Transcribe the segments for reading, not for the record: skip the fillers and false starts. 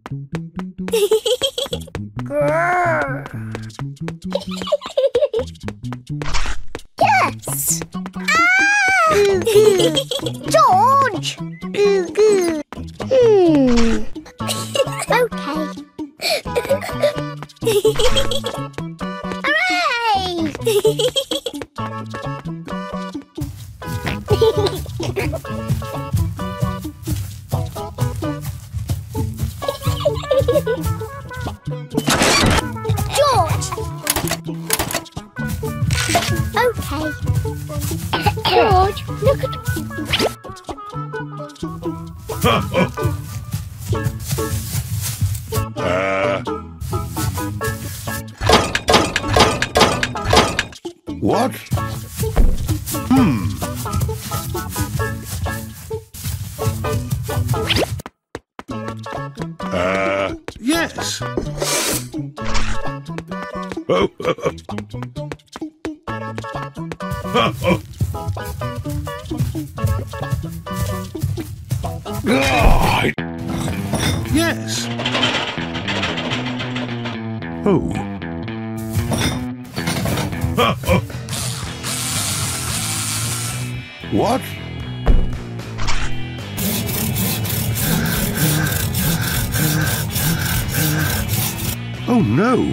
Yes! George! Okay. Hooray! George! Okay. George, look at... What? Yes. Yes. Oh. What? Oh no.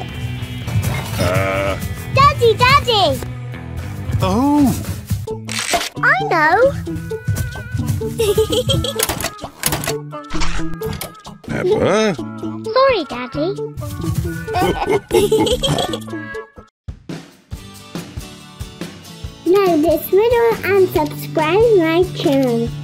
Daddy, Daddy! Oh. I know. Peppa. Sorry, Daddy. Like this video and subscribe my channel.